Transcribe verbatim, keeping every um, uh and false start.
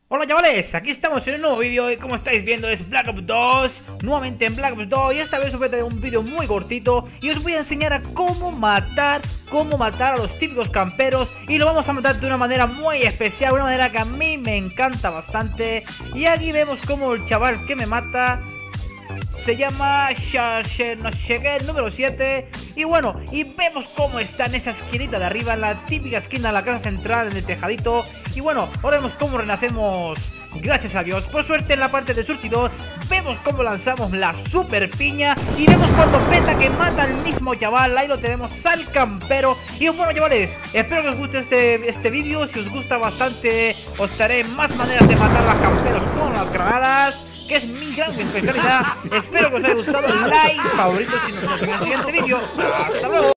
Hola chavales, aquí estamos en un nuevo vídeo y como estáis viendo es Black Ops dos. Nuevamente en Black Ops dos y esta vez os voy a traer un vídeo muy cortito y os voy a enseñar a cómo matar, cómo matar a los típicos camperos. Y lo vamos a matar de una manera muy especial, una manera que a mí me encanta bastante. Y aquí vemos como el chaval que me mata se llama Shashe, no sé qué, número siete. Y bueno, y vemos cómo está en esa esquinita de arriba, en la típica esquina de la casa central, en el tejadito. Y bueno, ahora vemos cómo renacemos, gracias a Dios. Por suerte en la parte de surtidor, vemos cómo lanzamos la super piña. Y vemos cuando peta que mata al mismo chaval, ahí lo tenemos al campero. Y bueno chavales, espero que os guste este, este vídeo. Si os gusta bastante, os daré más maneras de matar a los camperos con las granadas, que es mi gran especialidad. Espero que os haya gustado, like, favorito si nos vemos en el siguiente vídeo. Hasta luego.